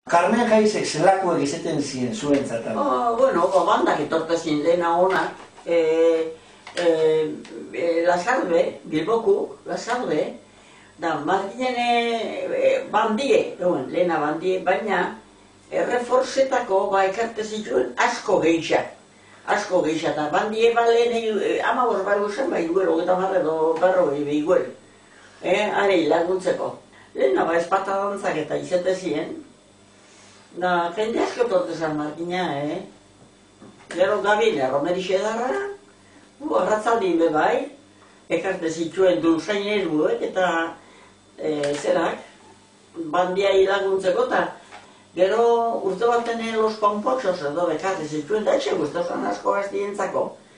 Carmen Jaizek zelakoak izaten ziren zuen zatan? Bueno, bandak etortezin lehena honak. Lasarde, Bilboku, Lasarde, da Martinen bandie, lehena bandie, baina erreforzetako ekarte zituen asko gehiak. Asko gehiak, eta bandie lehen 15 barru zen iguel, 30 edo 40 iguel. Are laguntzeko. Lehena espata dantzak eta izate ziren. Da, jende asko tortezan Martina, Gero gabine, Romerixe darra, arratzaldin bebai, ekarte zituen dulzain eruek eta zerak, bandia laguntzeko, eta gero urte baten los pompoxos edo ekarte zituen, da etxe guztozan asko gaztientzako.